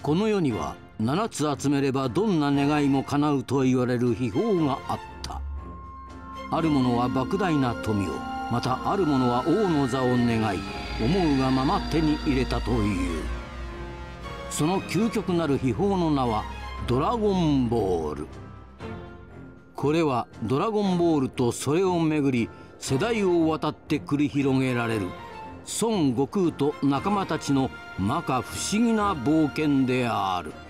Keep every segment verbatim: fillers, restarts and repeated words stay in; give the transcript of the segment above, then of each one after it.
この世にはななつ集めればどんな願いも叶うと言われる秘宝があった。ある者は莫大な富を、またある者は王の座を願い、思うがまま手に入れたという。その究極なる秘宝の名はドラゴンボール。これはドラゴンボールとそれをめぐり世代を渡って繰り広げられる孫悟空と仲間たちの摩訶不思議な冒険である。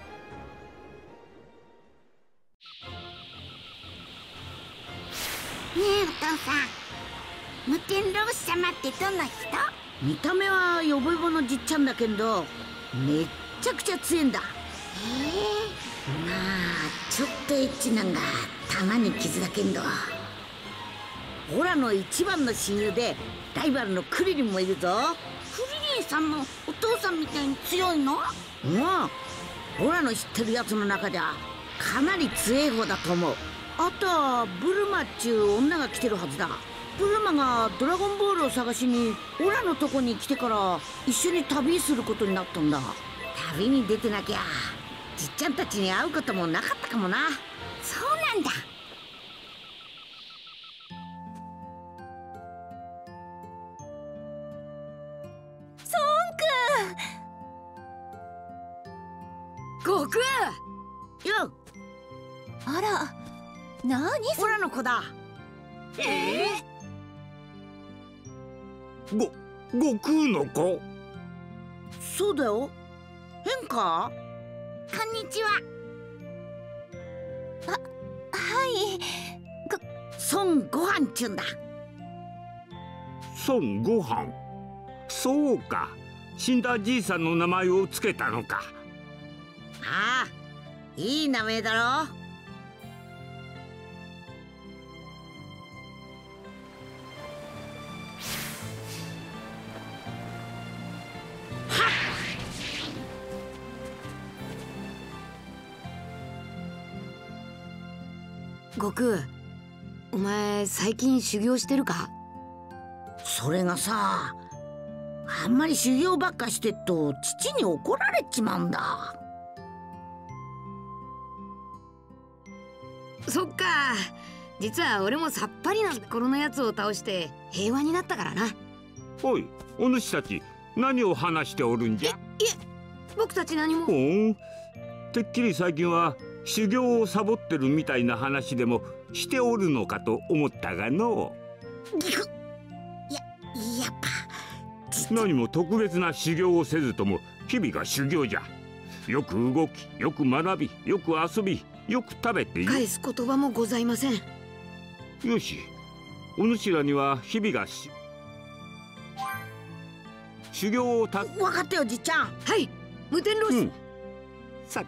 ねえお父さん、無天老師様ってどんな人？ 見た目はヨボヨボのじっちゃんだけどめっちゃくちゃ強いんだ。へえ。まあちょっとエッチなんがたまに傷だけんど、オラの一番の親友でライバルのクリリンもいるぞ。 クリリンさんもお父さんみたいに強いの？ うん、オラの知ってるやつの中ではかなり強い方だと思う。あとはブルマっちゅう女が来てるはずだ。ブルマがドラゴンボールを探しにオラのとこに来てから一緒に旅することになったんだ。旅に出てなきゃじっちゃんたちに会うこともなかったかもな。 そうなんだ。 悟空よ。 あら、なにオラの子だ。 えー、ご悟空の子？ そうだよ。変か？ こんにちは。あ、はい。 孫悟飯っちゅうんだ。 孫悟飯。そうか、死んだじいさんの名前をつけたのか。 ああ、いい名前だろ。 悟空、お前最近修行してるか？ それがさ、あんまり修行ばっかしてっと父に怒られちまうんだ。 そっか、実は俺もさっぱりな頃のやつを倒して平和になったからな。 おい、お主たち何を話しておるんじゃ？ いえ、僕たち何も。 ほん、てっきり最近は修行をサボってるみたいな話でもしておるのかと思ったがの。 ぎく。いや、やっぱ何も特別な修行をせずとも日々が修行じゃ。よく動き、よく学び、よく遊び、よく食べている。 返す言葉もございません。 よし、お主らには日々がし修行をた。 分かったよ、じっちゃん。 はい、無天老師。うん、 さ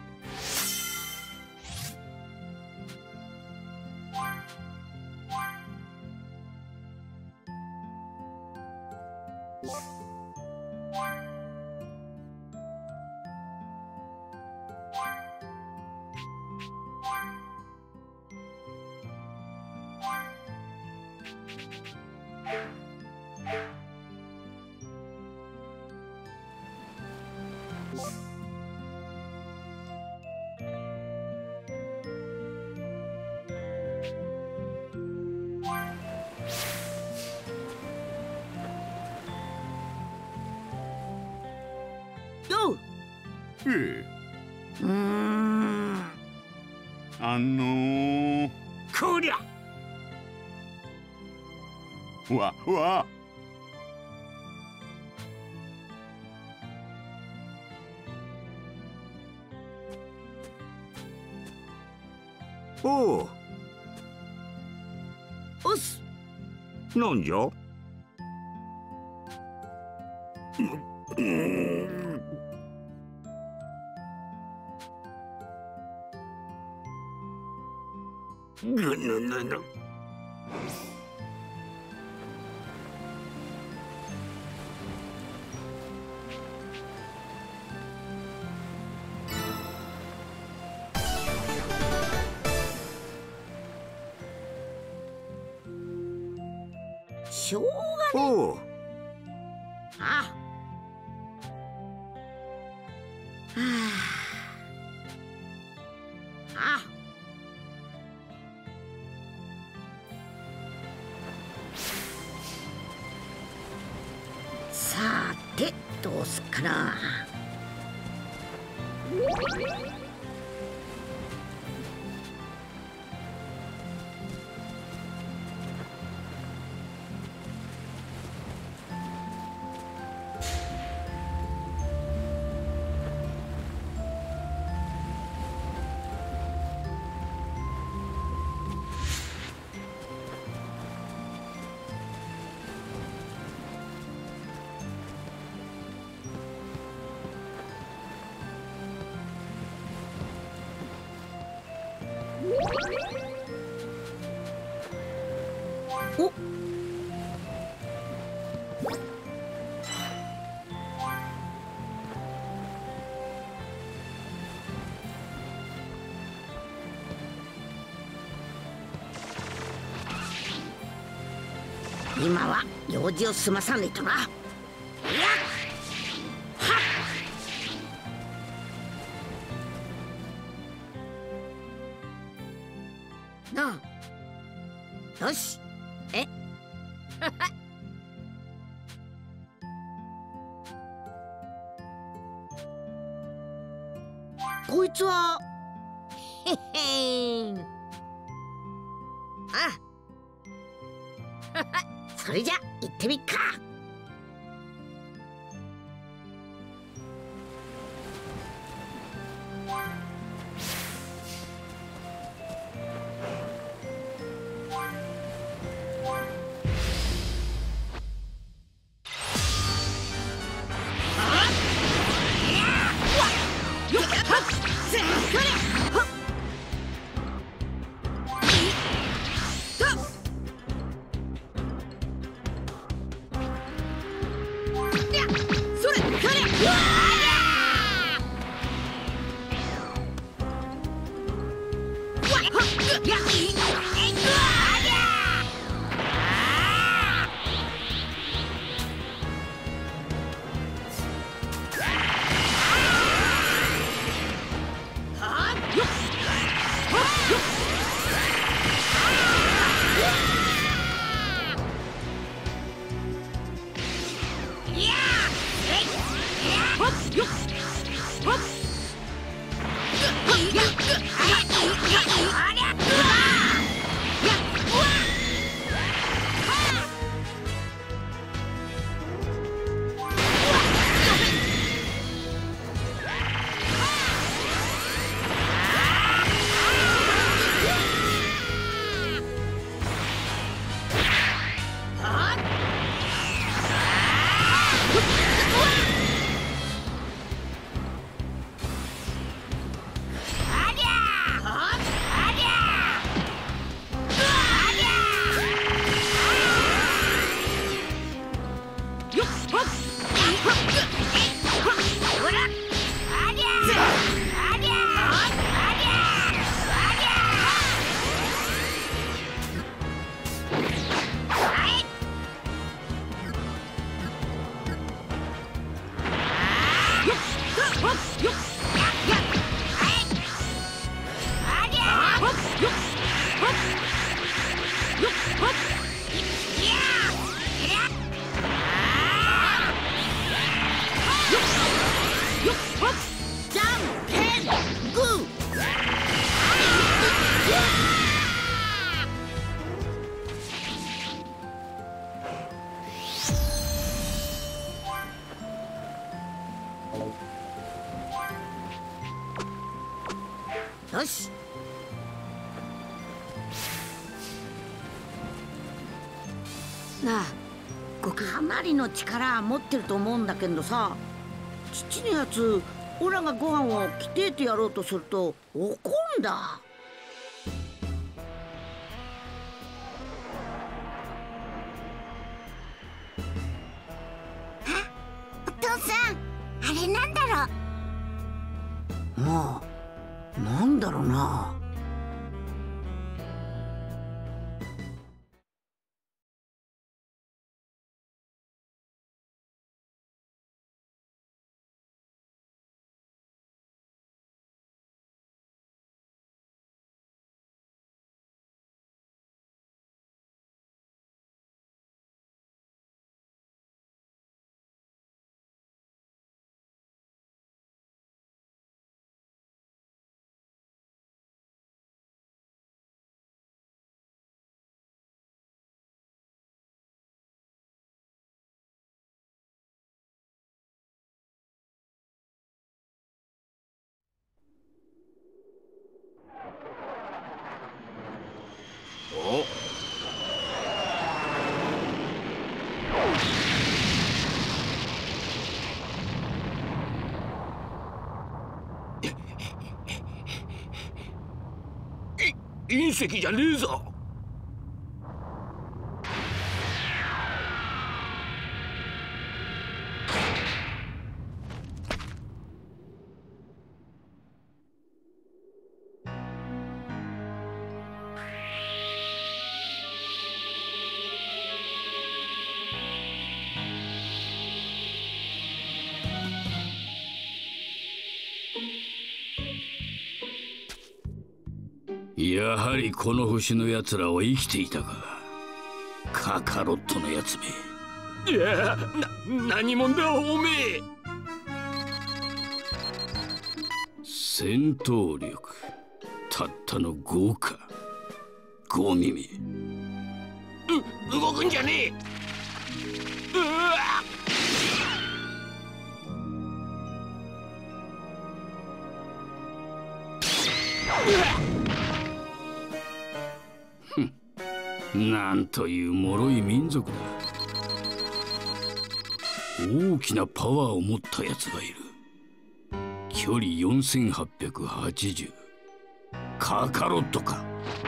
よ。 ええ。 うーん。 あのー、こりゃ。わわ。おう。 おっす。 なんじゃ？ぐぬぬぬ。 しょうがねえ。 おう。 ああ。はあ。 てどうすっかな。おっ、今は用事を済まさねえとな。やっはっなあ、よし、えこいつはへっへん。あそれじゃ行ってみっか。じゃんけんグー。よし、 なあ、 かなりの力持ってると思うんだけどさ、父のやつオラがご飯をきてえてやろうとすると怒んだ。 お父さん、あれなんだろう。 まあ、なんだろうな。 隕石じゃねえぞ。 やはりこの星のやつらは生きていたか。カカロットのやつめ。 いや、な、何者だおめえ。 戦闘力たったのごか。ご耳。 う、動くんじゃねえ。うわっ。 なんという脆い民族だ。大きなパワーを持ったやつがいる。距離よんせんはっぴゃくはちじゅう。カカロットか。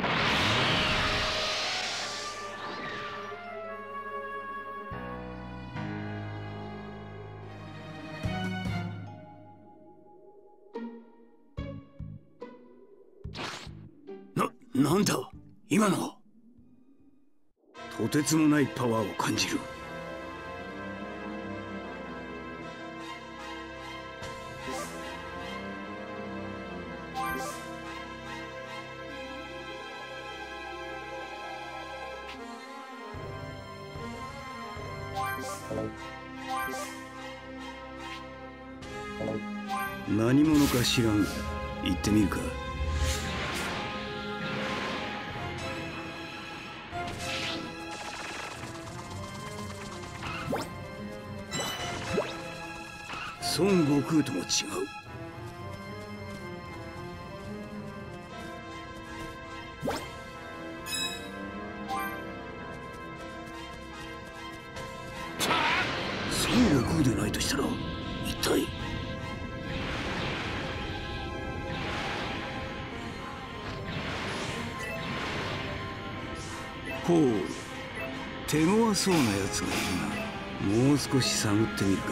な、なんだ今のは。とてつもないパワーを感じる。何者か知らんが行ってみるか。孫悟空とも違う。孫悟空でないとしたら一体。ほう、手強そうなやつがいるな。もう少し探ってみるか。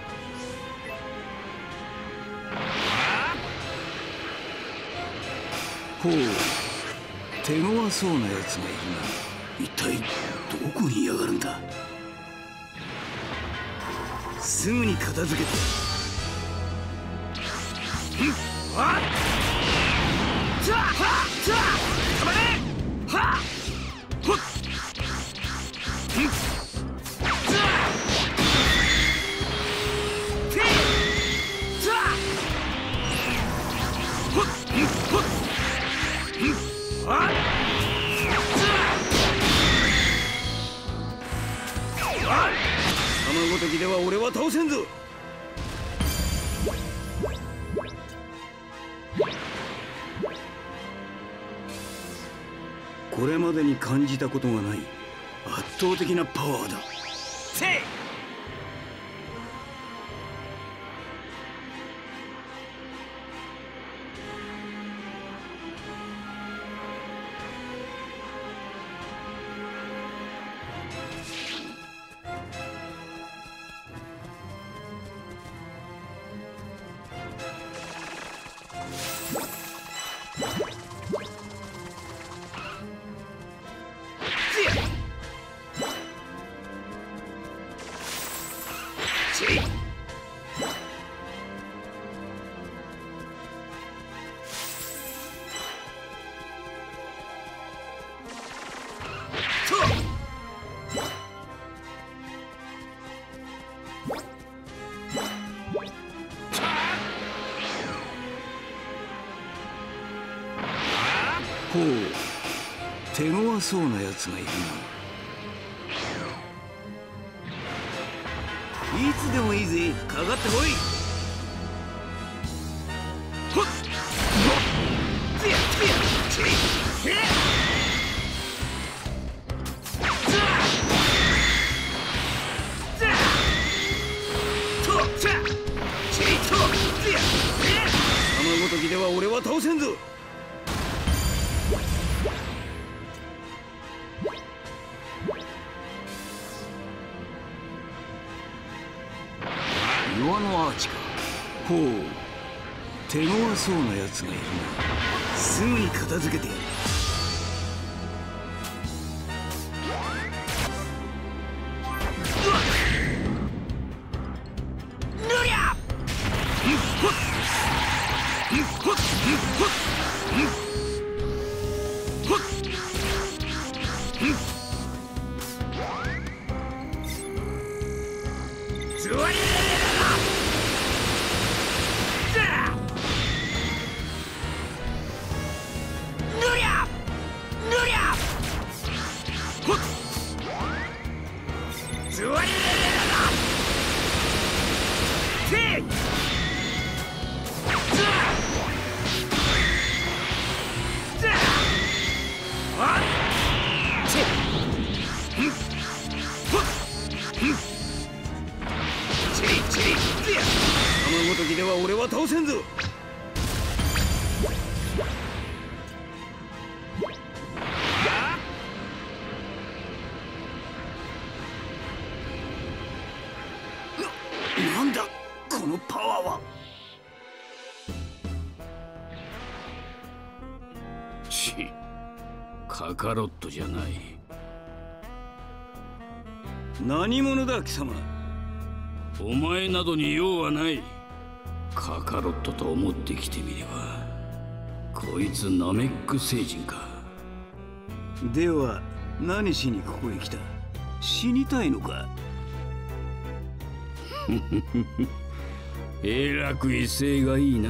ほう、手強そうなやつがいるな。一体どこにいやがるんだ。すぐに片付けて。はっさあはっさあ、止まれ。はっほっんさあてさあほっんほっあっ卵的では俺は倒せんぞ。これまでに感じたことがない圧倒的なパワーだ。せいほう、手強そうなやつがいるな。いつでもいいぜ、かかってこい。ほっつやつやちいへっざざとざちいとつやへっ卵ときでは俺は倒せんぞ。 ノアのアーチか。ほう、手強そうなやつがいるな。すぐに片付けてやる。ごときでは俺は倒せんぞ。な、なんだこのパワーは。 ち、カカロットじゃない。 何者だ貴様。 お前などに用はない。カカロットと思ってきてみれば、こいつナメック星人か。 では何しにここへ来た。死にたいのか。 えらく威勢がいいな。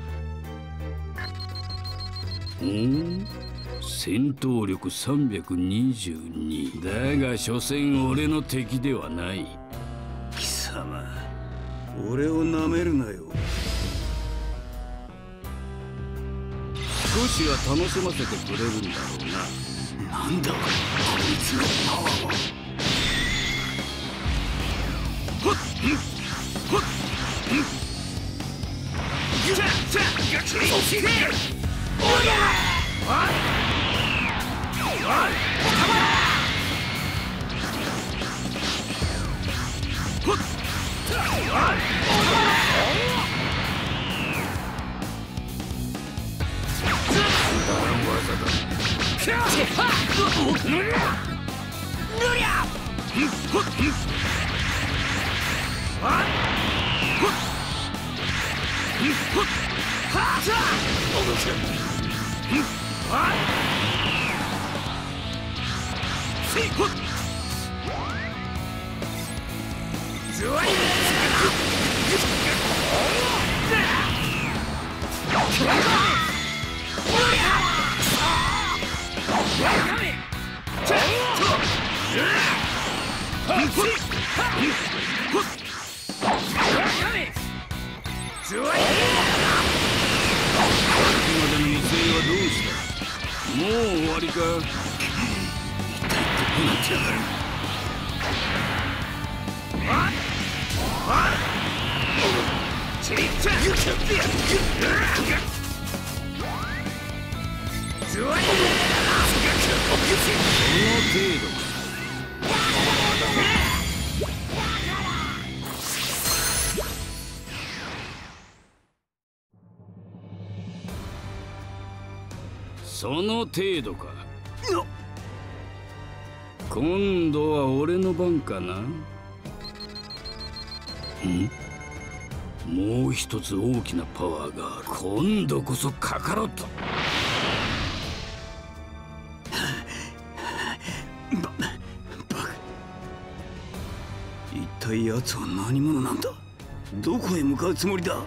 うん戦闘力さんびゃくにじゅうにだが所詮俺の敵ではない。 貴様、俺をなめるなよ。 少しは楽しませてくれるんだろうな。 なんだこいつのパワーは。ほっんほっんもう終わりか。 一体どうなってやがる。 その程度か。今度は俺の番かな。んもう一つ大きなパワーがある。今度こそカカロット。 ババカ。一体奴は何者なんだ。どこへ向かうつもりだ。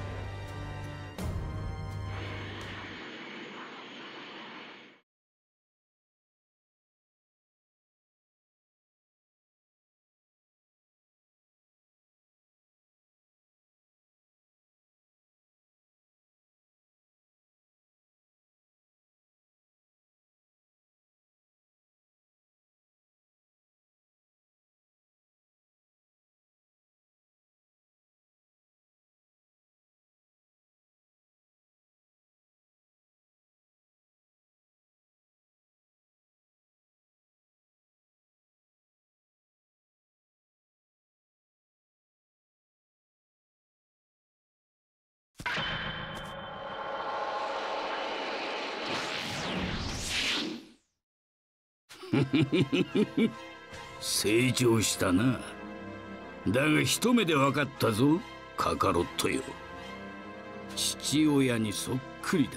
成長したな。だが一目で分かったぞ、カカロットよ。父親にそっくりだ。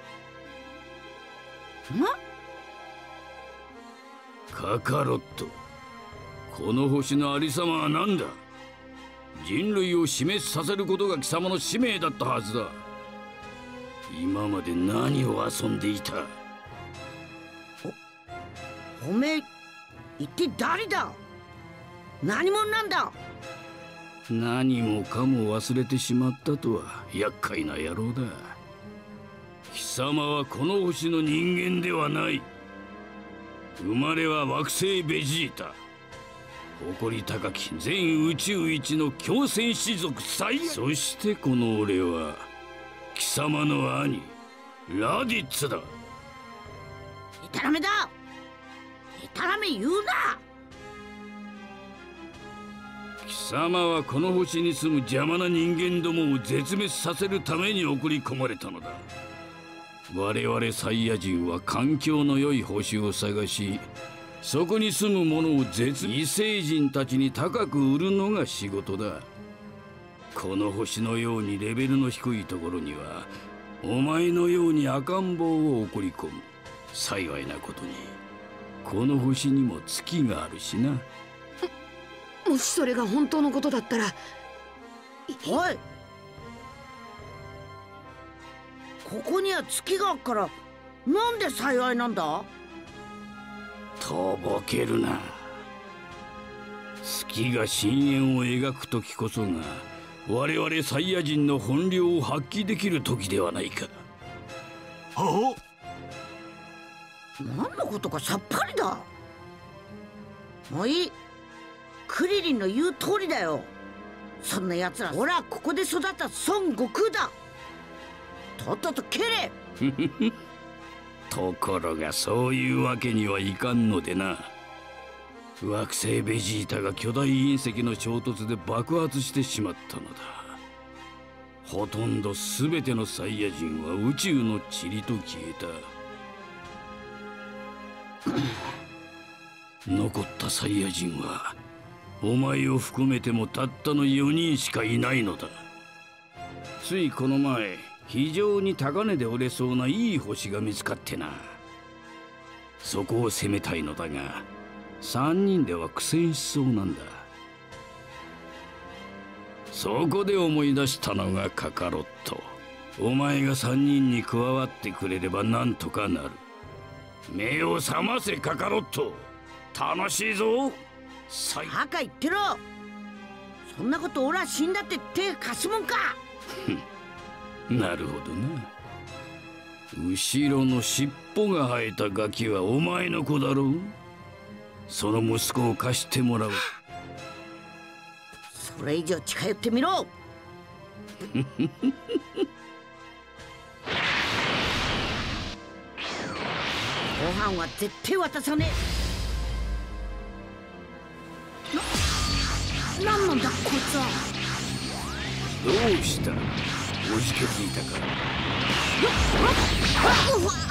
カカロット、この星のありさまは何だ？人類を死滅させることが貴様の使命だったはずだ。今まで何を遊んでいた？ お、おめえ一体誰だ？何者なんだ？ 何もかも忘れてしまったとは厄介な野郎だ。貴様はこの星の人間ではない。生まれは惑星ベジータ。誇り高き全宇宙一の強戦士族最悪。そしてこの俺は貴様の兄ラディッツだ。 でたらめだ。でたらめ言うな。 貴様はこの星に住む邪魔な人間どもを絶滅させるために送り込まれたのだ。我々サイヤ人は環境の良い星を探し、そこに住む者を絶異星人たちに高く売るのが仕事だ。この星のようにレベルの低いところにはお前のように赤ん坊を送り込む。幸いなことにこの星にも月があるしな。 もしそれが本当のことだったら。 おい、ここには月があるからなんで幸いなんだ？ とぼけるな。月が深淵を描く時こそが我々サイヤ人の本領を発揮できる時ではないか。 は何のことかさっぱりだ。もういい。クリリンの言う通りだよ。そんな奴ら、俺はここで育った孫悟空だ。とっとと蹴れ。 ところがそういうわけにはいかんのでな。惑星ベジータが巨大隕石の衝突で爆発してしまったのだ。ほとんど全てのサイヤ人は宇宙の塵と消えた。残ったサイヤ人はお前を含めてもたったのよにんしかいないのだ。ついこの前非常に高値で売れそうないい星が見つかってな。そこを攻めたいのだがさんにんでは苦戦しそうなんだ。そこで思い出したのがカカロット。お前がさんにんに加わってくれればなんとかなる。目を覚ませカカロット。楽しいぞ。さいバカ言ってろ。そんなこと俺は死んだって手貸すもんか。 なるほどな。後ろの尻尾が生えたガキはお前の子だろう。その息子を貸してもらう。 それ以上近寄ってみろ。ご飯は絶対渡さねえ。な、なんなんだこいつは。 どうした？おじけづいたか？ うわっ！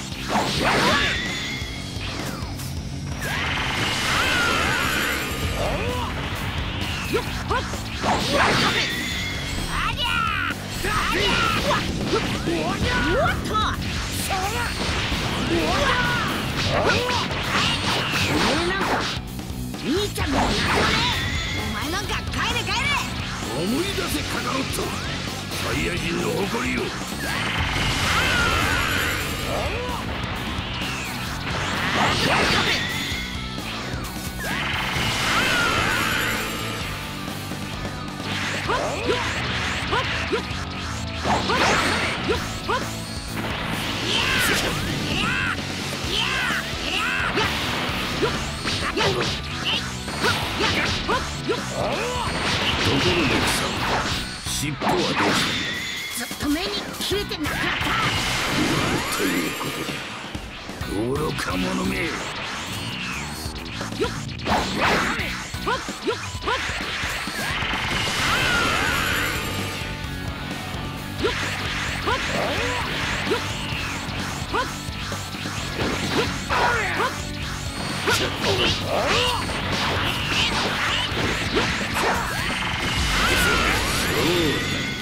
よっ！兄ちゃんのお前なんか帰れ帰れ。 思い出せカカロット。サイヤ人の誇りを。尻尾はどうしたんだ？ ずっと目に切れてなかった。 ということで愚か者め。よっよっよっ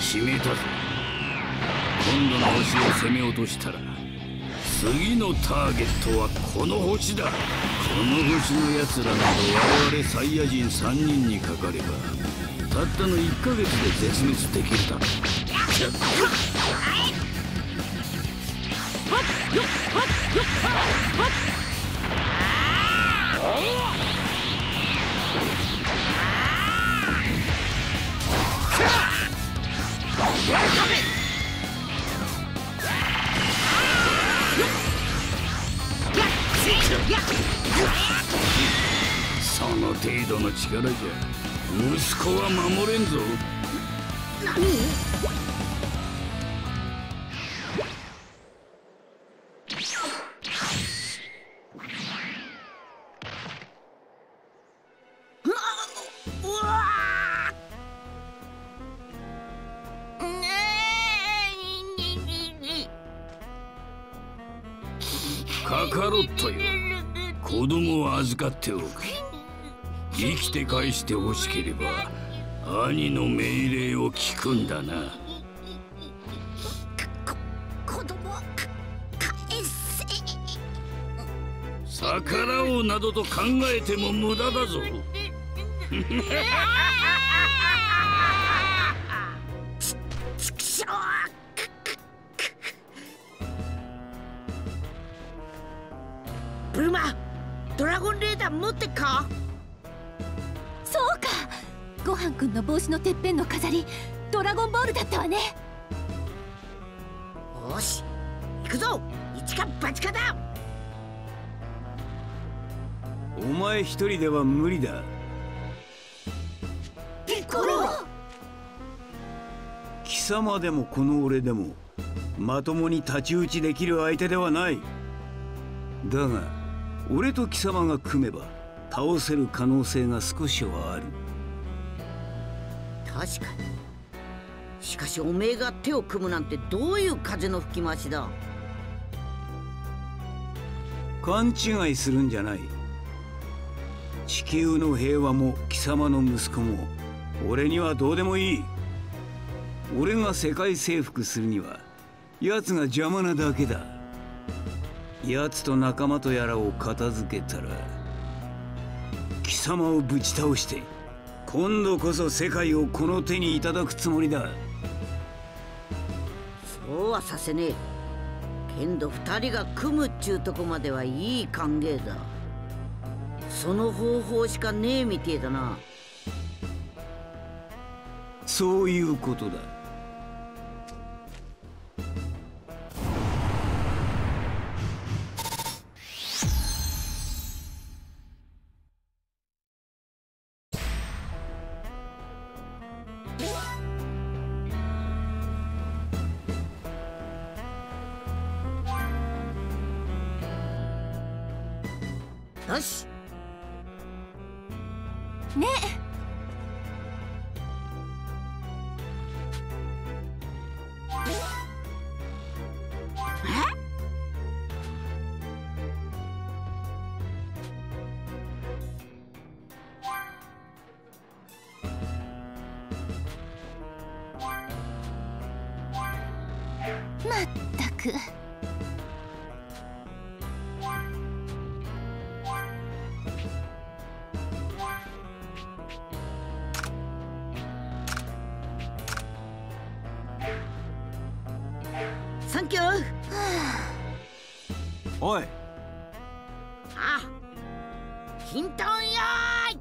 決めたぞ。今度の星を攻め落としたら次のターゲットはこの星だ。この星のやつらなど我々サイヤ人さんにんにかかればたったのいっかげつで絶滅できるだろう。その程度の力じゃ息子は守れんぞ。カカロットよ、子供を預かっておく。生きて返してほしければ兄の命令を聞くんだな。 子供返せ。 逆らおうなどと考えても無駄だぞ。 ちくしょう。 ブルマ、ドラゴンレーダー持ってっか？ そうか、ごはんくんの帽子のてっぺんの飾りドラゴンボールだったわね。 よし、行くぞ。一か八かだ。 お前一人では無理だ。 ピッコロ、 貴様でもこの俺でもまともに太刀打ちできる相手ではない。だが俺と貴様が組めば倒せる可能性が少しはある。 確かに。しかしおめえが手を組むなんてどういう風の吹き回しだ。 勘違いするんじゃない。地球の平和も貴様の息子も俺にはどうでもいい。俺が世界征服するには奴が邪魔なだけだ。奴と仲間とやらを片付けたら貴様をぶち倒して今度こそ世界をこの手にいただくつもりだ。 そうはさせねえ。けんど二人が組むっちゅうとこまではいい歓迎だ。その方法しかねえみてえだな。 そういうことだ。 よしねまったく。 サンキュー。 おい、 あ、ヒントンよーい。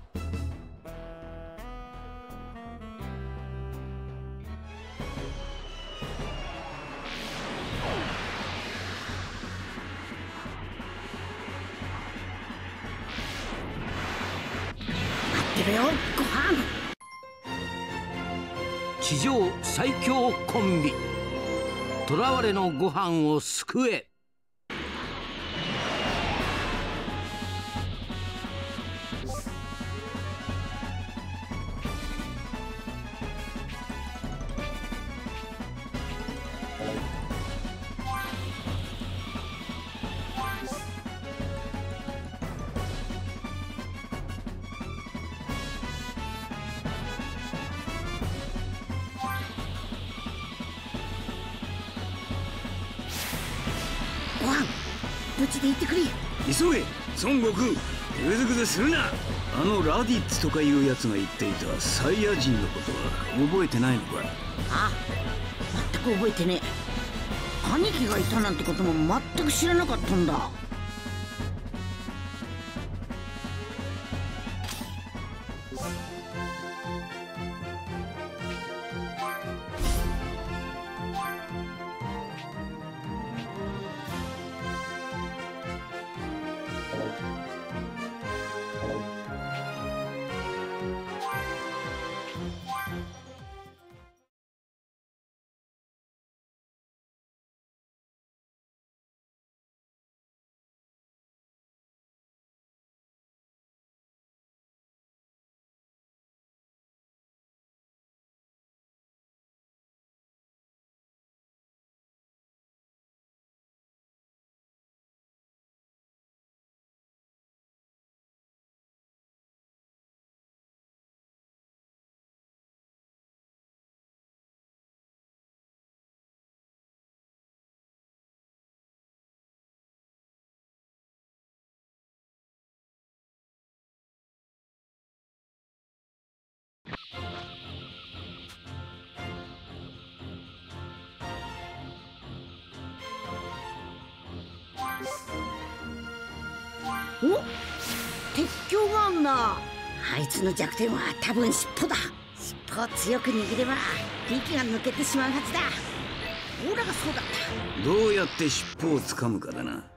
待ってるよ、ご飯。 地上最強コンビ、囚われのご飯を救え。 無事で行ってくれ。 急げ孫悟空、ぐずぐずするな。あのラディッツとかいうやつが言っていたサイヤ人のことは覚えてないのか？ あ、全く覚えてねえ。兄貴がいたなんてことも全く知らなかったんだ。お、鉄橋があんな。あいつの弱点は多分尻尾だ。尻尾を強く握れば力が抜けてしまうはずだ。オーラがそうだった。 どうやって尻尾をつかむかだな。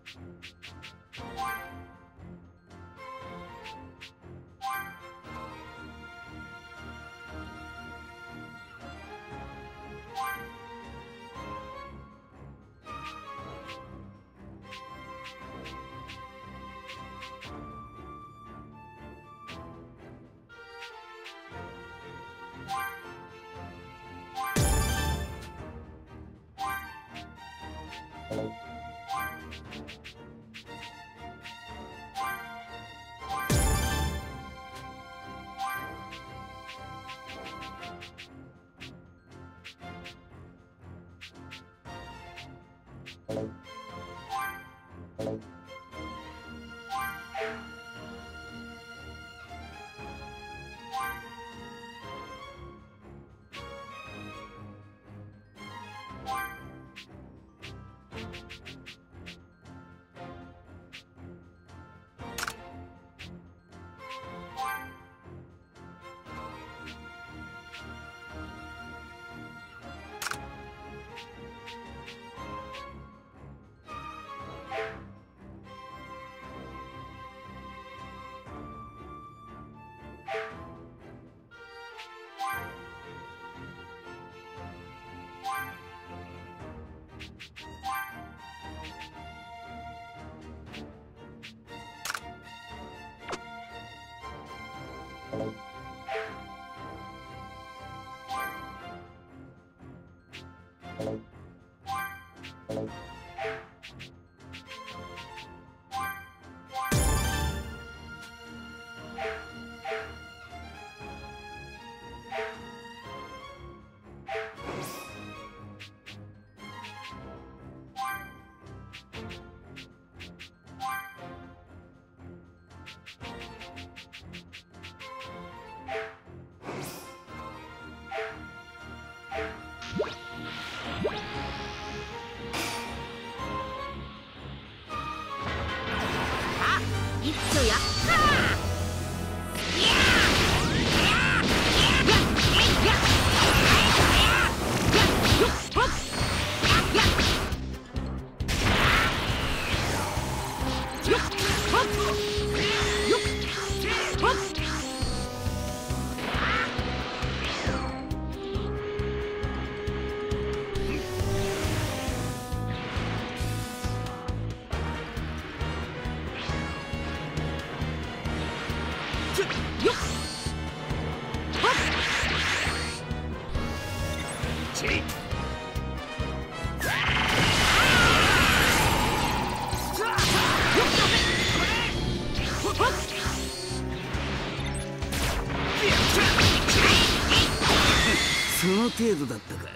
その程度だったか。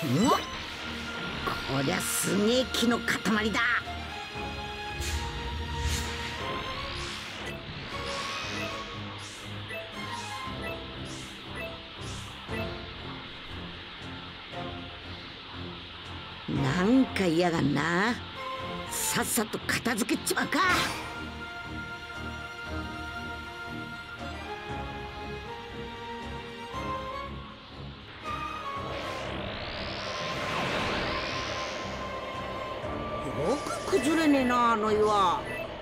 うわっ、こりゃすげえ木の塊だ。なんか嫌がんな。さっさと片付けちまうか。よく崩れねえな、あの岩。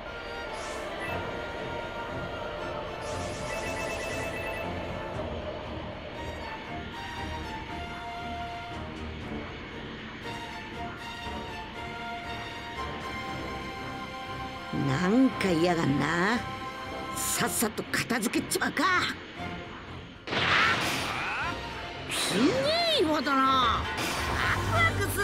なんか嫌がんな。さっさと片付けちまうか。すげえ岩だな。ワクワクすっぞ。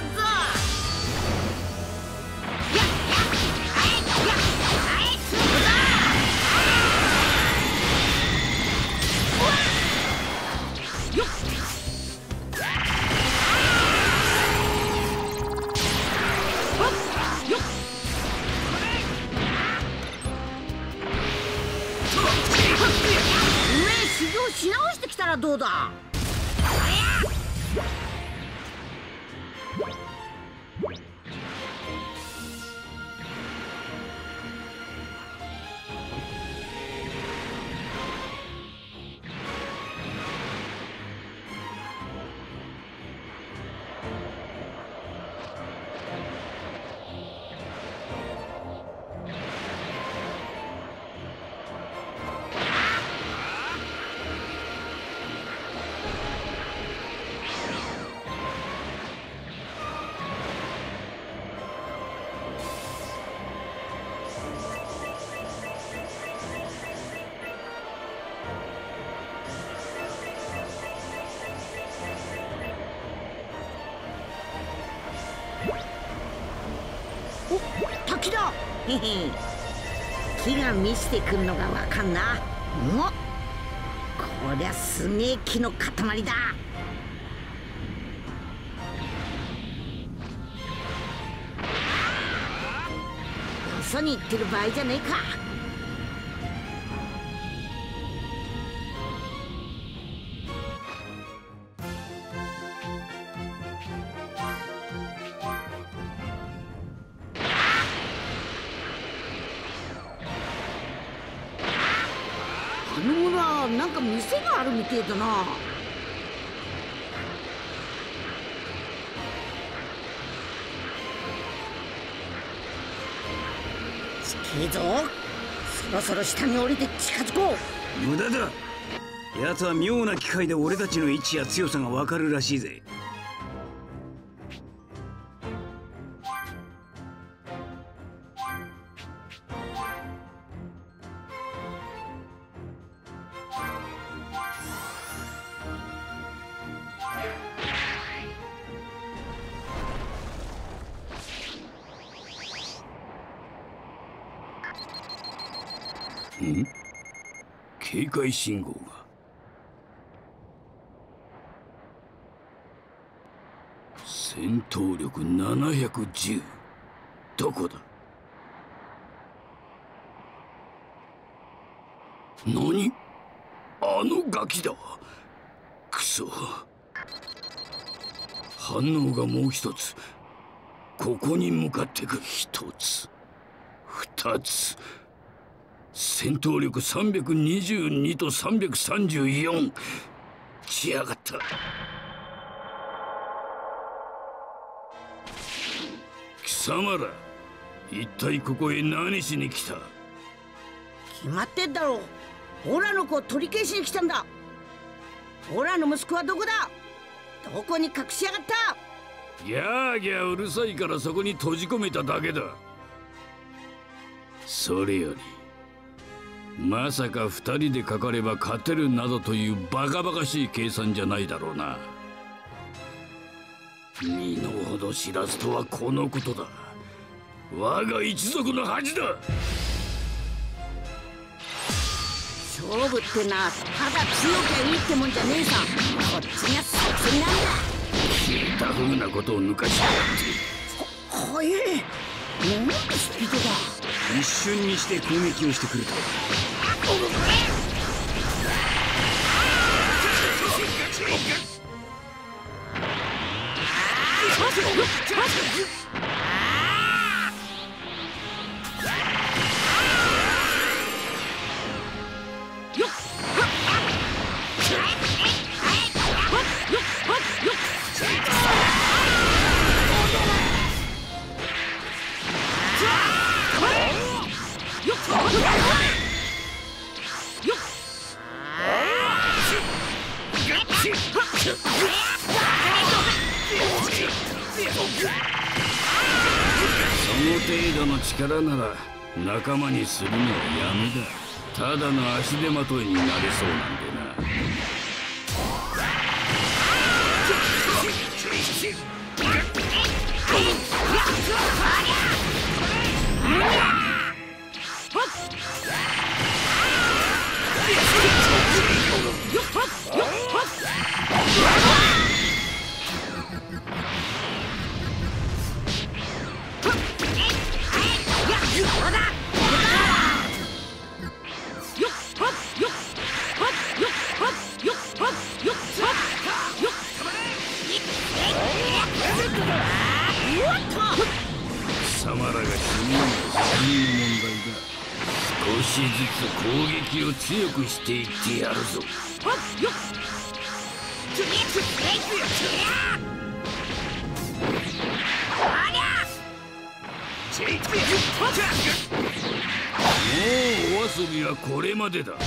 し直してきたらどうだ。お、滝だ。へへ、木が見せてくんのがわかんな。お、こりゃすげえ木の塊だ。よそに行ってる場合じゃねえか。あの村なんか店があるみてえだな。近えぞ。そろそろ下に降りて近づこう。 無駄だ。奴は妙な機械で俺たちの位置や強さがわかるらしいぜ。 ん？警戒信号が。戦闘力ななひゃくじゅう。どこだ？何？あのガキだ。くそ。反応がもう一つ。ここに向かってくる。一つ、二つ。戦闘力さんびゃくにじゅうにとさんびゃくさんじゅうよん。来やがった。貴様ら、一体ここへ何しに来た？ 決まってんだろう。オラの子を取り消しに来たんだ。オラの息子はどこだ？どこに隠しやがった？ ギャーギャーうるさいからそこに閉じ込めただけだ。それよりまさか二人でかかれば勝てるなどというバカバカしい計算じゃないだろうな。身の程知らずとはこのことだ。我が一族の恥だ。 勝負ってな、ただ強きゃいいってもんじゃねえさ。こっちが作戦なんだ。 聞いたふうなことを抜かしやがって。 はえなんてスピードだ。 一瞬にして攻撃をしてくるとは。 その程度の力なら仲間にするのはやめだ。ただの足手まといになれそうなんでな。貴様らが死ぬのは死人の問題だ。少しずつ攻撃を強くしていってやるぞ。もうお遊びはこれまでだ。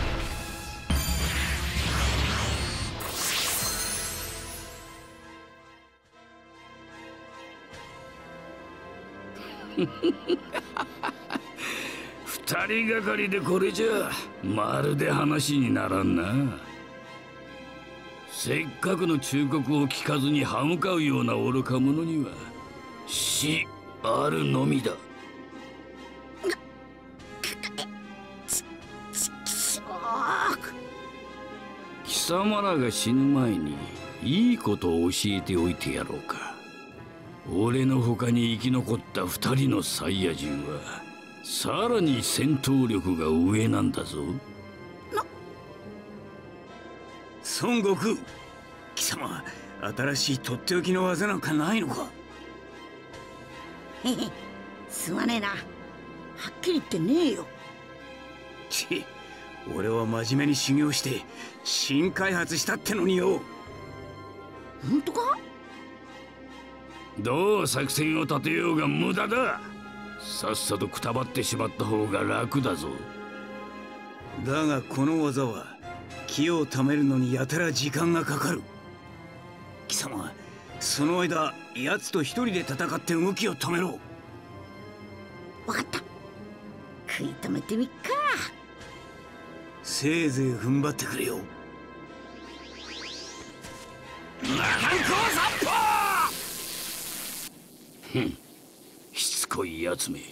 二人がかりでこれじゃまるで話にならんな。せっかくの忠告を聞かずに歯向かうような愚か者には死あるのみだ。貴様らが死ぬ前にいいことを教えておいてやろうか。俺の他に生き残った二人のサイヤ人はさらに戦闘力が上なんだぞ。 孫悟空、貴様新しいとっておきの技なんかないのか。 へへ、すまねえな。はっきり言ってねえよ。 ち、俺は真面目に修行して新開発したってのによ。 本当か？ どう作戦を立てようが無駄だ。さっさとくたばってしまった方が楽だぞ。 だがこの技は気をためるのにやたら時間がかかる。貴様その間奴と一人で戦って動きを止めろ。 分かった、食い止めてみっか。 せいぜい踏ん張ってくれよ。 ふん、しつこいやつめ。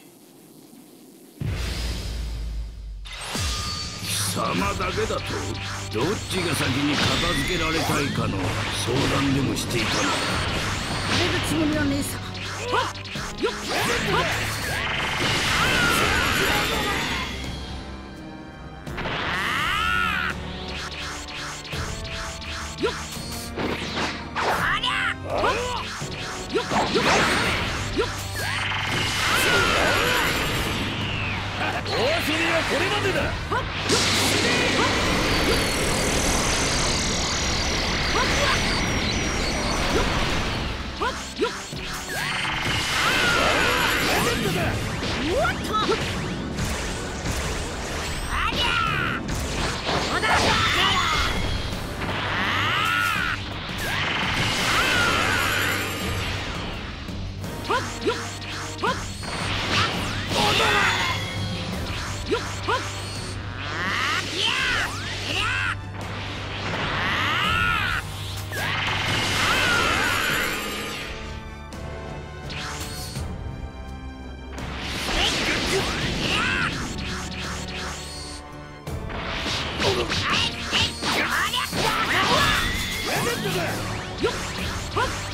貴様だけだとどっちが先に片付けられたいかの相談でもしていたのだ。 触れるつもりはねえさ。はっよっはっよっありゃはっよっよっよっお遊びはこれまでだ。 はっよっはっよっはっよっうわっとありゃおだはっよっはっおだよっはっあーぎゃーえりゃよっはっ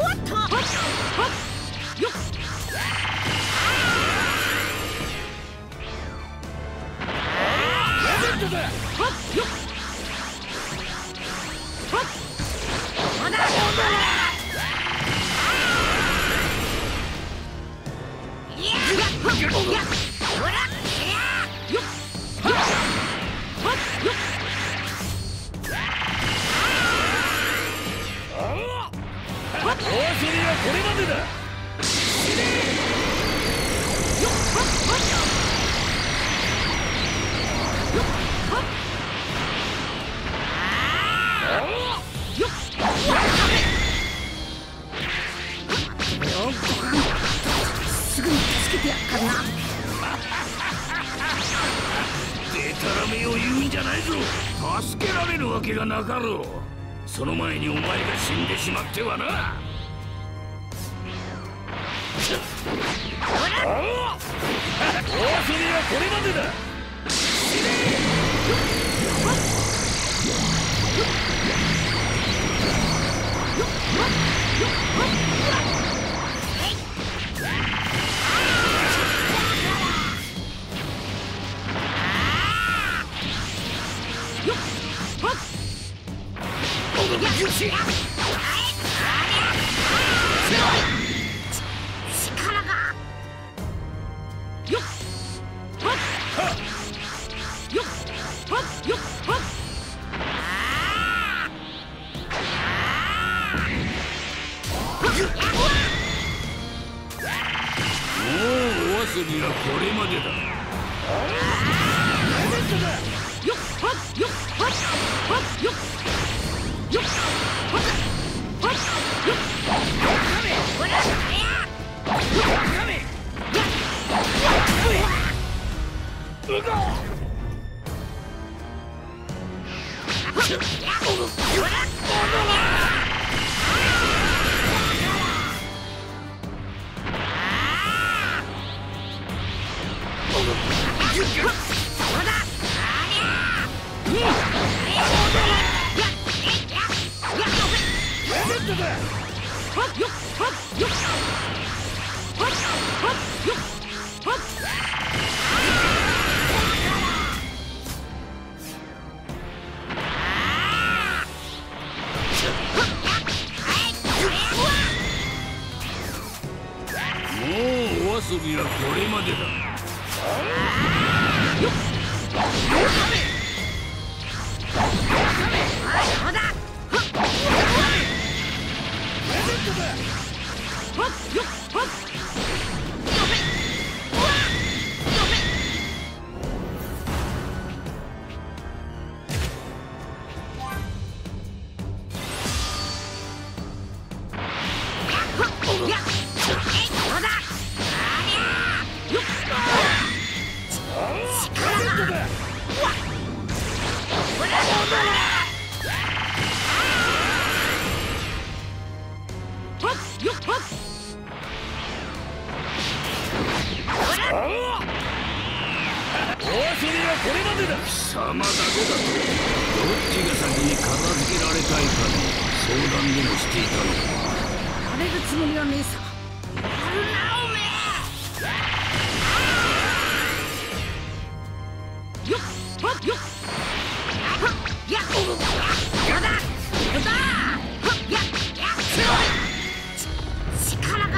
っとよっすぐに助けてやっからな。 でたらめを言うんじゃないぞ。助けられるわけがなかろう。その前にお前が死んでしまってはな。お遊びはこれまでだ。遊びはこれまでだ。遊びはこれまでだ。貴様だけだと。どっちが先に片付けられたいかの相談でもしていたのか。 やれるつもりはねえさ。やるなおめえ。よっはっよっやっやっやだやだやっやっ力が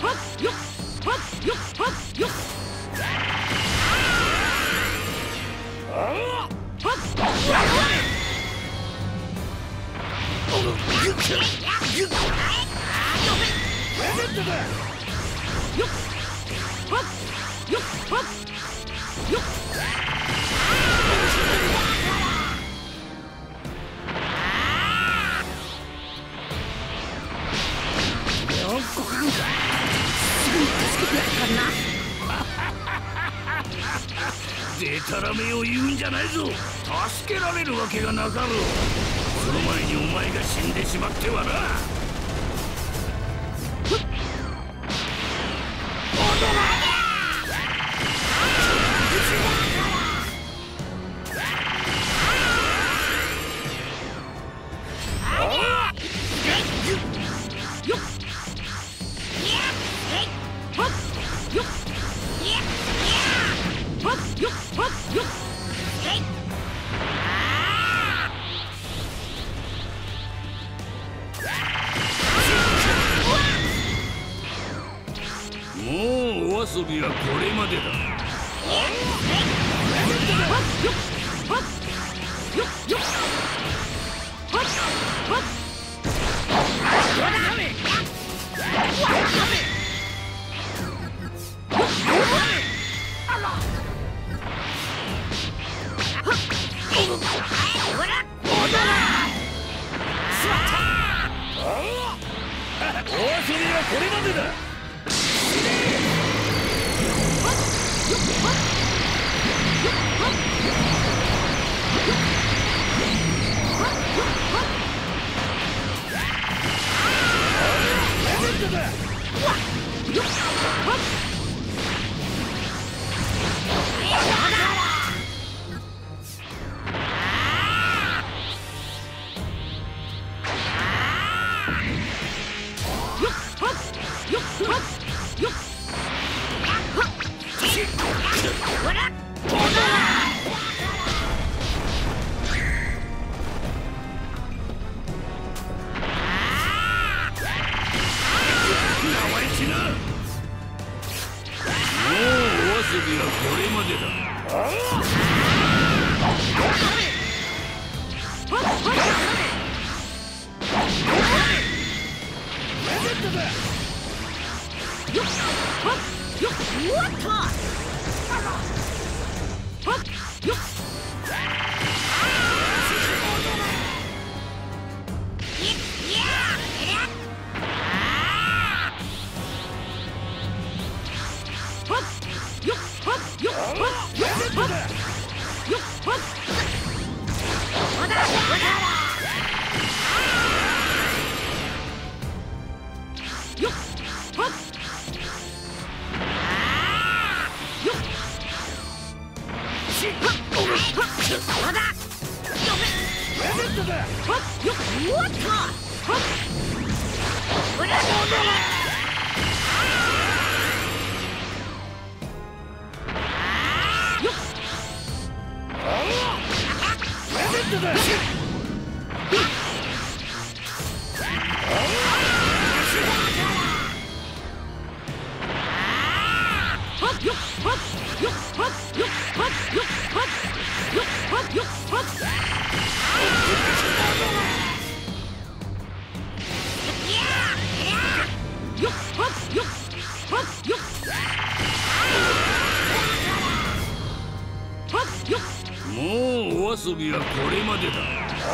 でたらめを言うんじゃないぞ。助けられるわけがなかろう。その前にお前が死んでしまってはな。もうお遊びはこれまでだ。お遊びはこれまでだ。もうお遊びはこれまでだ。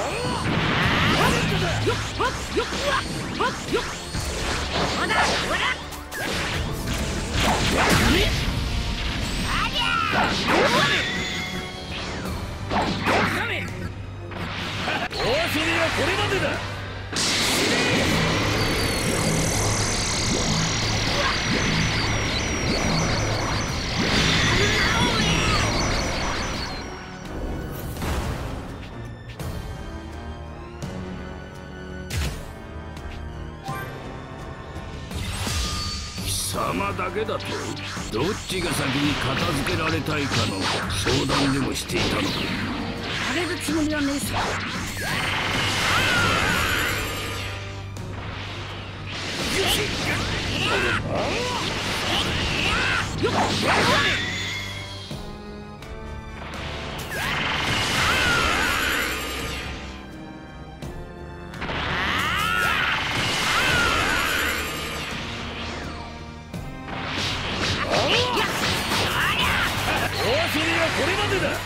お遊びはこれまでだ。貴様だけだとどっちが先に片付けられたいかの相談でもしていたのか。 あげるつもりはねえさ。 えこれまでだ。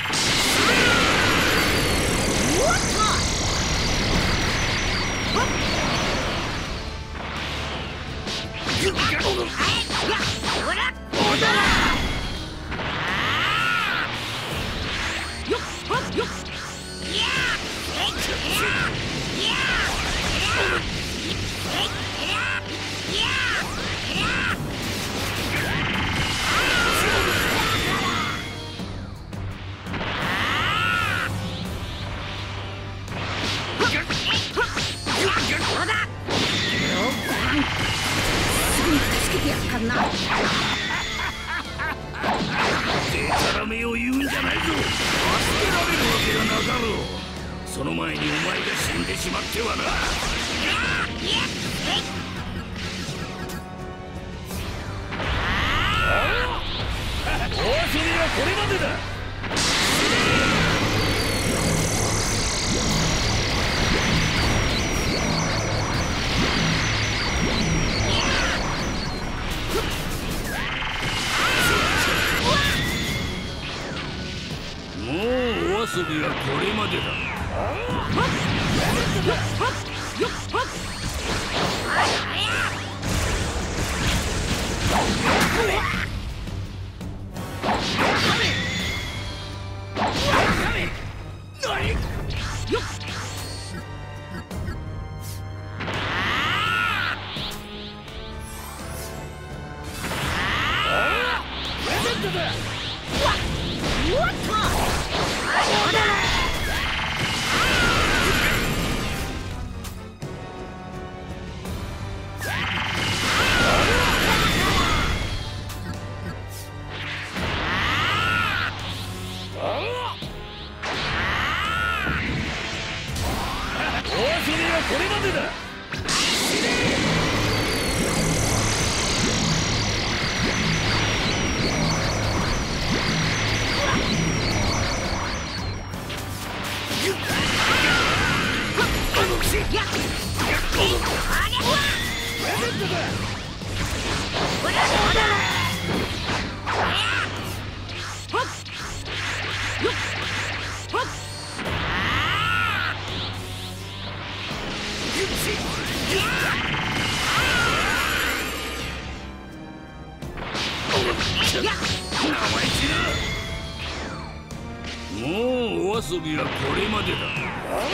その前にお前が死んでしまってはな。お遊びはこれまでだ。もうお遊びはこれまでだ。これまでだ。もうお遊びはこれまでだ。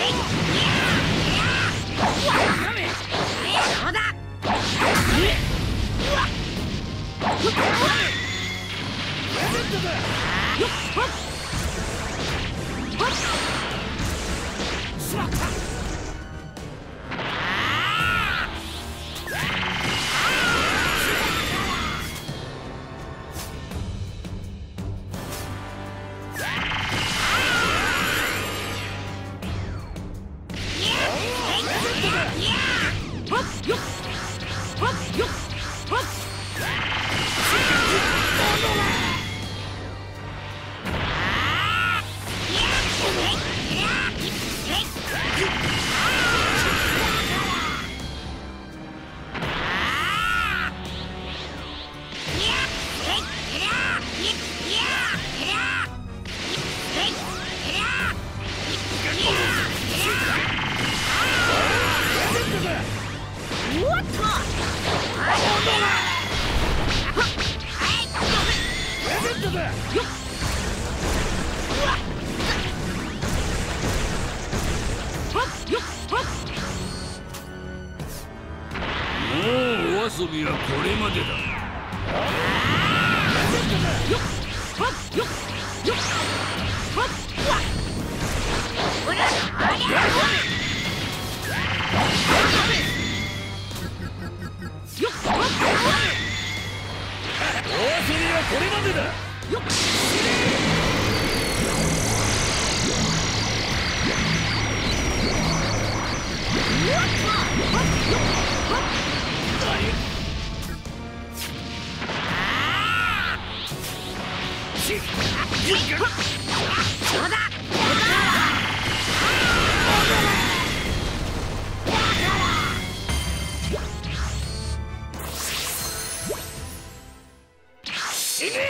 遊びはこれまでだ。お遊びはこれまでだ。 そうだ。死ね。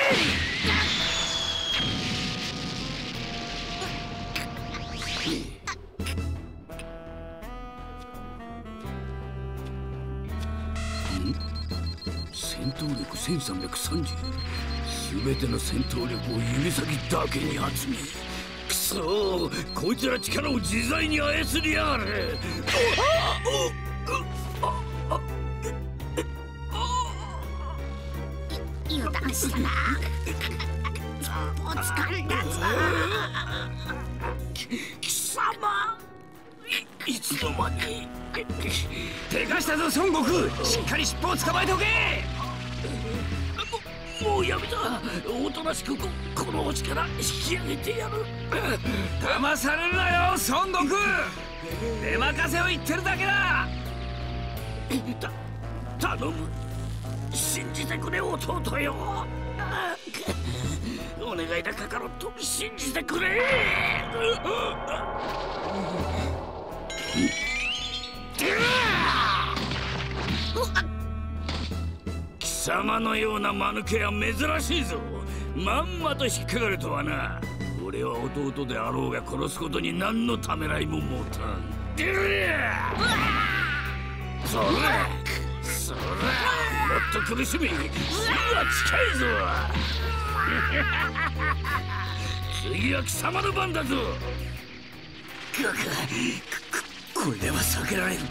戦闘力せんさんびゃくさんじゅう、全ての戦闘力を指先だけに集め、くそー、こいつら力を自在に操りやがる。 油断したな。お疲れだぞ。貴様、 い, いつの間に。 でかしたぞ孫悟空、しっかり尻尾を捕まえておけ。 もうやめた。おとなしく こ, この星から引き上げてやる。 騙されるなよ孫悟空。出任せを言ってるだけだ。 た頼む、信じてくれ弟よ。お願いだカカロット、信じてくれ。貴様のような間抜けは珍しいぞ。まんまと引っかかるとはな。俺は弟であろうが殺すことに何のためらいも持たん。そらそら、もっと苦しみ、死は近いぞ。次は貴様の番だぞ。 ここれでは避けられる。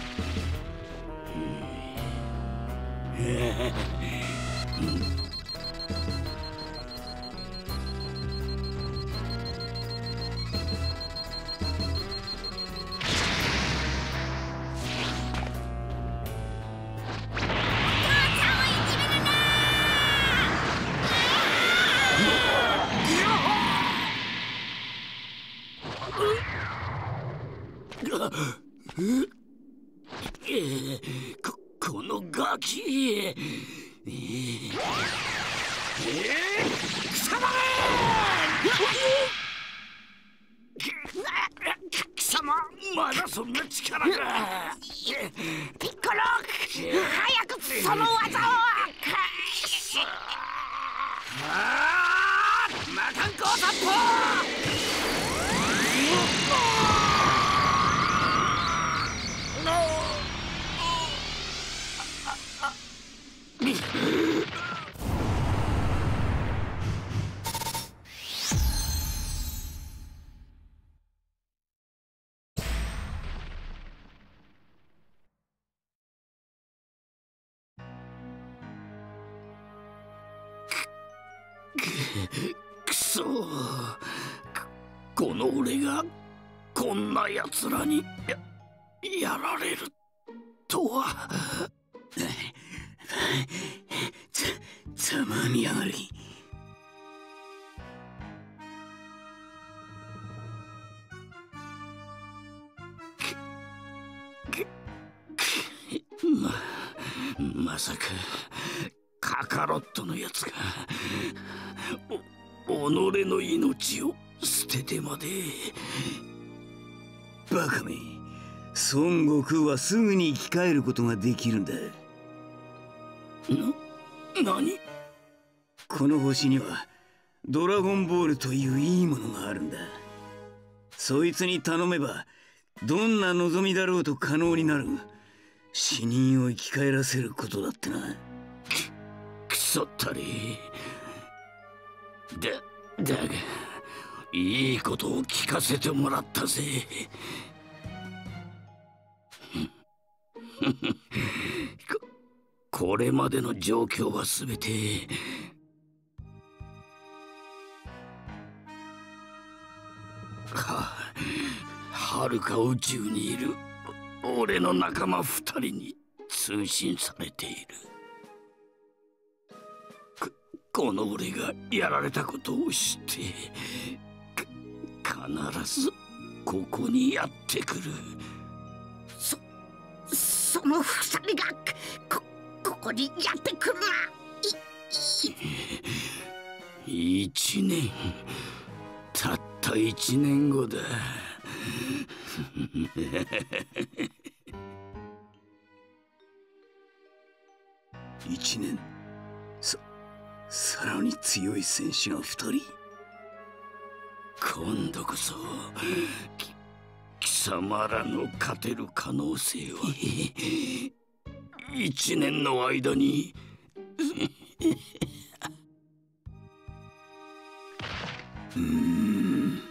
こ, このガキ、えー、えー、貴様貴様、まだそんな力が。 ピッコロ、早くその技を。 あー、魔漢光殺法。 くそ、この俺がこんな奴らに や, やられるとは。 ざざまみやがり。 ままさかカカロットのやつがお己の命を捨ててまで。 バカめ、孫悟空はすぐに生き返ることができるんだ。 な、何？ この星にはドラゴンボールといういいものがあるんだ。そいつに頼めばどんな望みだろうと可能になる。死人を生き返らせることだってな。 くそったり。だ、だがいいことを聞かせてもらったぜ。こ、これまでの状況はすべては、はるか宇宙にいる俺の仲間二人に通信されている。こ、この俺がやられたことを知って必ずここにやってくる。 そその二人がこここにやってくるな。 一年。たった一年後だ。 一年。ささらに強い戦士が二人。 今度こそき貴様らの勝てる可能性は一年の間にうーん。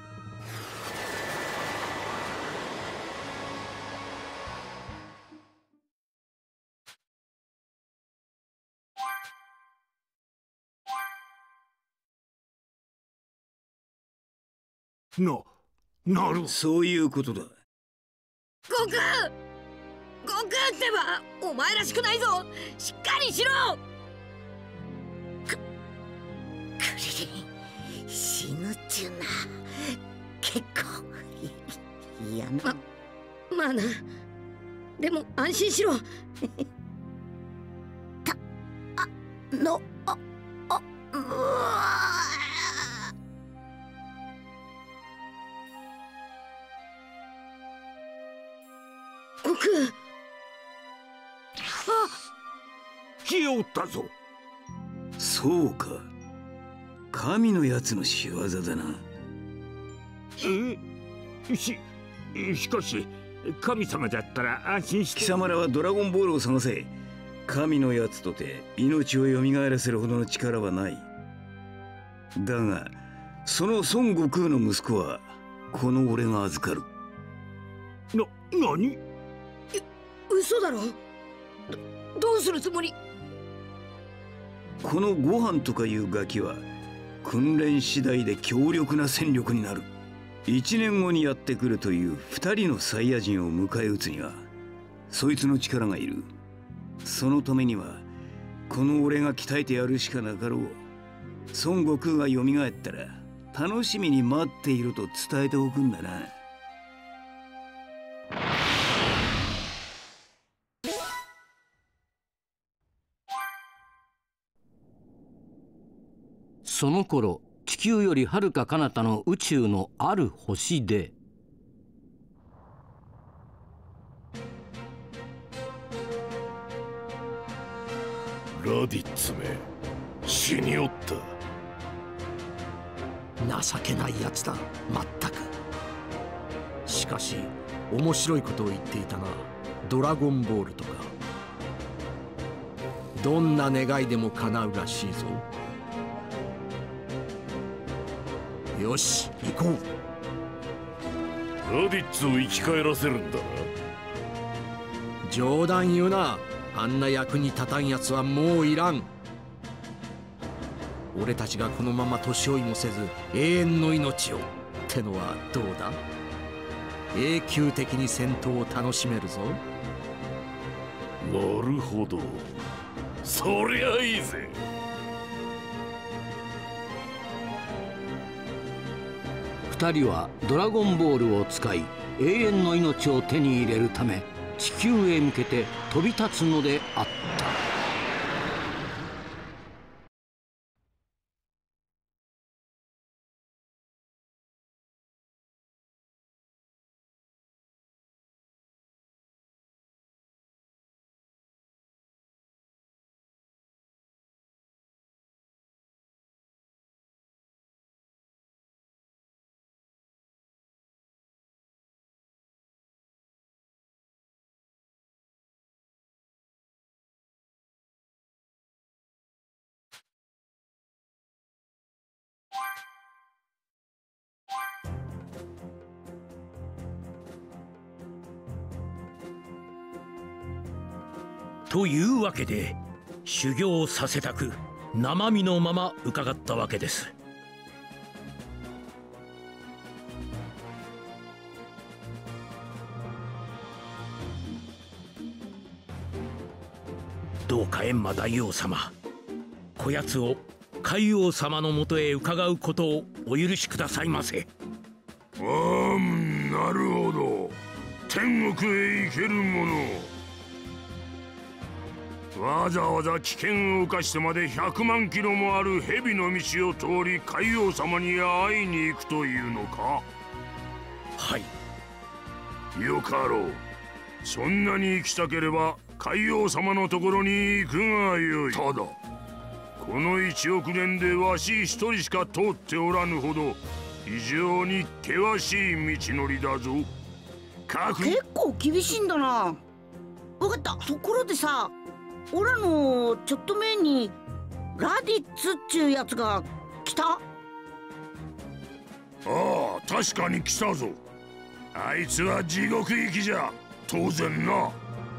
な、なる。 そういうことだ。 悟空悟空ってばお前らしくないぞ。しっかりしろ。 ククリリン死ぬっちゅうな。結構嫌な。 ままあな。でも安心しろ。 たあのああうわ悟空。あ、 消えおったぞ。 そうか。神のやつの仕業だな。 えししかし神様だったら安心して。 貴様らはドラゴンボールを探せ。神のやつとて命をよみがえらせるほどの力はない。だがその孫悟空の息子はこの俺が預かる。 な、何？ 嘘だろ。ど、どうするつもり？ このご飯とかいうガキは訓練次第で強力な戦力になる。一年後にやってくるという二人のサイヤ人を迎え撃つにはそいつの力がいる。そのためにはこの俺が鍛えてやるしかなかろう。孫悟空がよみがえったら楽しみに待っていると伝えておくんだな。 その頃地球よりはるか彼方の宇宙のある星でラディッツめ死におった。 情けないやつだ、まったく。しかし面白いことを言っていたな。ドラゴンボールとかどんな願いでも叶うらしいぞ。よし行こう。ラディッツを生き返らせるんだな。 冗談言うな。あんな役に立たんやつはもういらん。俺たちがこのまま年老いもせず永遠の命をってのはどうだ。永久的に戦闘を楽しめるぞ。 なるほど、そりゃいいぜ。 二人はドラゴンボールを使い永遠の命を手に入れるため地球へ向けて飛び立つのであった。 というわけで修行させたく生身のまま伺ったわけです。どうか閻魔大王様、こやつを海王様のもとへ伺うことをお許しくださいませ。 ああ、なるほど。天国へ行けるもの。 わざわざ危険を冒してまでひゃくまんキロもある蛇の道を通り海王様に会いに行くというのか。 はい。 よかろう。そんなに行きたければ海王様のところに行くがよい。ただこのいちおくねんでわし一人しか通っておらぬほど非常に険しい道のりだぞ。 結構厳しいんだな。分かった。ところでさ、オラのちょっと前にラディッツっちゅうやつが来た？ああ、確かに来たぞ。あいつは地獄行きじゃ。当然な。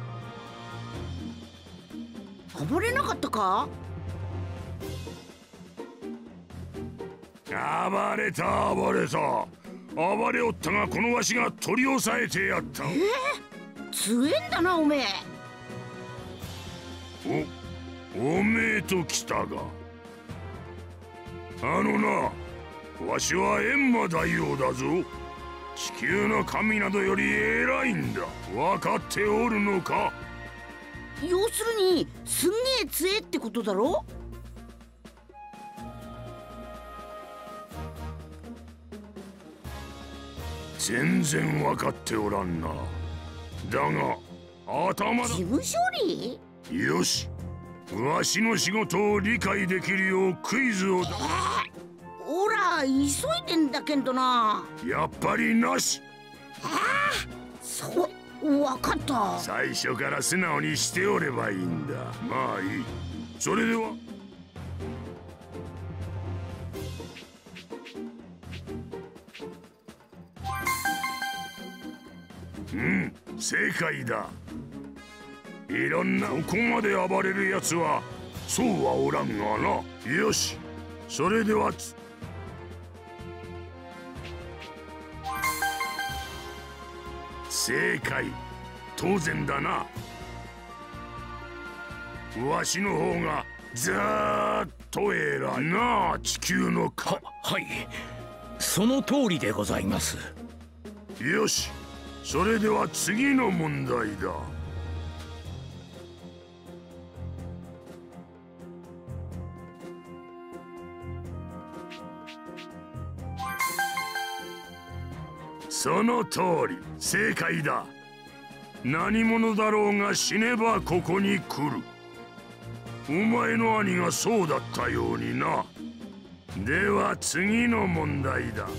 暴れなかったか？ 暴れた暴れた暴れおったが、このわしが取り押さえてやった。 えー、強えんだなおめえ。 おおめえと来たが、あのな、わしは閻魔大王だぞ。地球の神などより偉いんだ。分かっておるのか？ 要するにすんげえ強えってことだろ？ 全然分かっておらんな。だが頭だ。 事務処理？ よし、わしの仕事を理解できるようクイズをだ。 えー、おら急いでんだけどな。 やっぱりなし。 えー、そう、分かった。 最初から素直にしておればいいんだ。まあいい。それではうん、正解だ。いろんなここまで暴れるやつはそうはおらんがな。よし、それではつ正解。当然だな。わしの方がずーっと偉いなあ、地球のか。 は、はい、その通りでございます。 よし、それでは次の問題だ。その通り、正解だ。何者だろうが死ねばここに来る。お前の兄がそうだったようにな。では次の問題だ。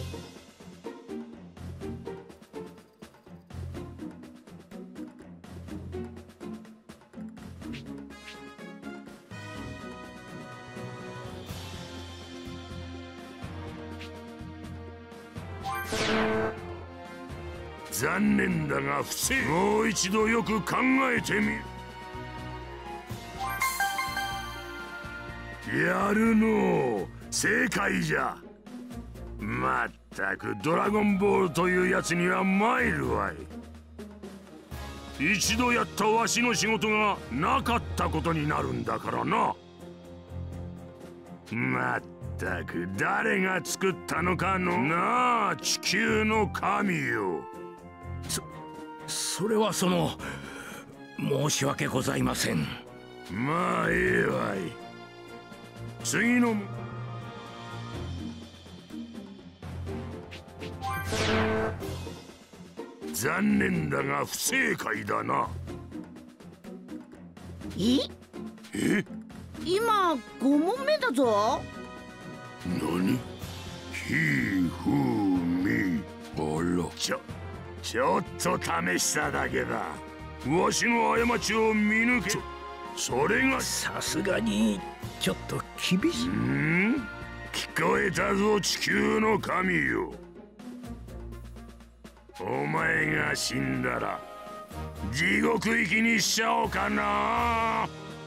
残念だが不正。もう一度よく考えてみる。やるのう。正解じゃ。まったくドラゴンボールというやつには参るわい。一度やったわしの仕事がなかったことになるんだからな。まったく誰が作ったのかのなあ、地球の神よ。 そそれはその申し訳ございません。 まあええわい。次の残念だが不正解だな。 ええ今ご問目だぞ。 何？ひふみあら。ちょちょっと試しただけだ。わしの過ちを見抜け。それがさすがにちょっと厳しい。 ん？聞こえたぞ地球の神よ。お前が死んだら地獄行きにしちゃおうかな。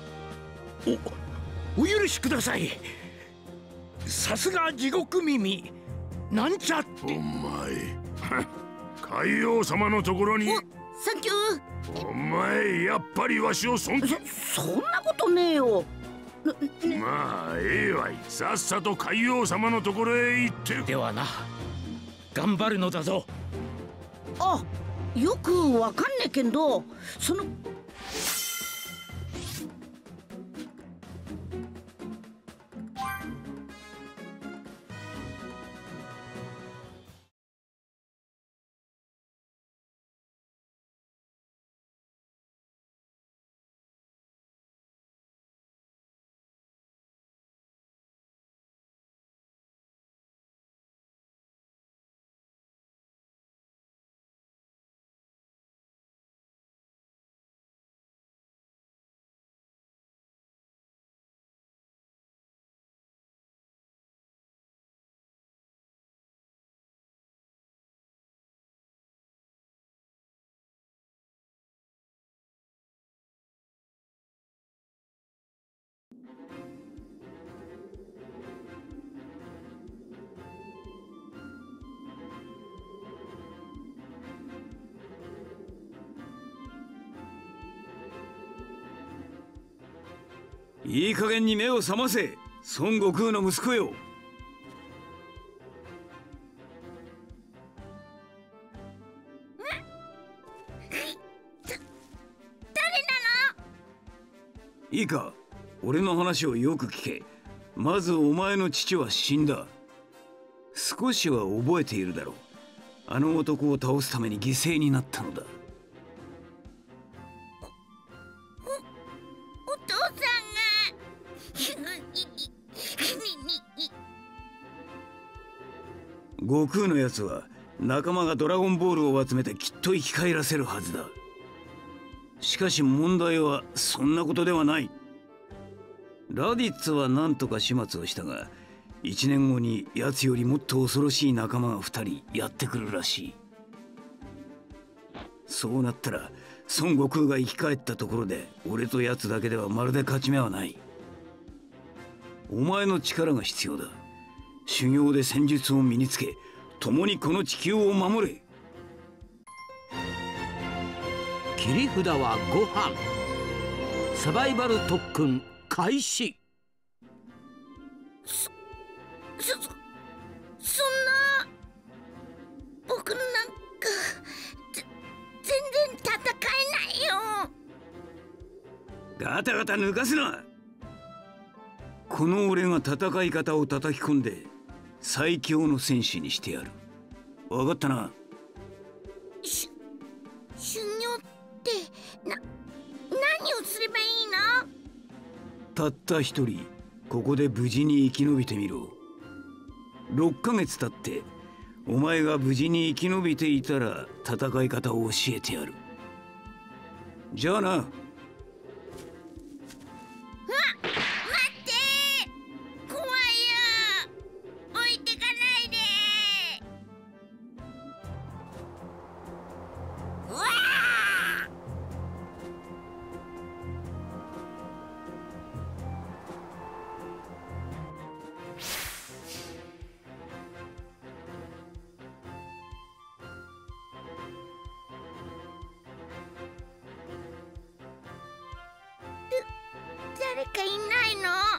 お、お許しください。さすが地獄耳なんちゃって。 お前海王様のところに。 お、サンキュー。お前やっぱりわしを尊敬。 そそんなことねえよ。 まあええわい。さっさと海王様のところへ行って。 ではな、頑張るのだぞ。 あ、よくわかんねえけど、そのいい加減に目を覚ませ、孫悟空の息子よ。いいか、俺の話をよく聞け。まずお前の父は死んだ。少しは覚えているだろう。あの男を倒すために犠牲になったのだ。 おお父さんが悟空のやつは仲間がドラゴンボールを集めてきっと生き返らせるはずだ。しかし問題はそんなことではない。ラディッツは何とか始末をしたが、一年後に奴よりもっと恐ろしい仲間が二人やってくるらしい。そうなったら孫悟空が生き返ったところで俺と奴だけではまるで勝ち目はない。お前の力が必要だ。修行で戦術を身につけ、共にこの地球を守れ。 切り札はご飯。サバイバル特訓開始。 そそそんな僕なんかぜ全然戦えないよ。 ガタガタ抜かすな。この俺が戦い方を叩き込んで最強の戦士にしてやる。分かったな。 し修行ってな何をすればいいの？ たった一人ここで無事に生き延びてみろ。ろっかげつ経ってお前が無事に生き延びていたら戦い方を教えてやる。じゃあな。 うわ、待って、怖いよ。置いてかないで。うわ誰かいないの？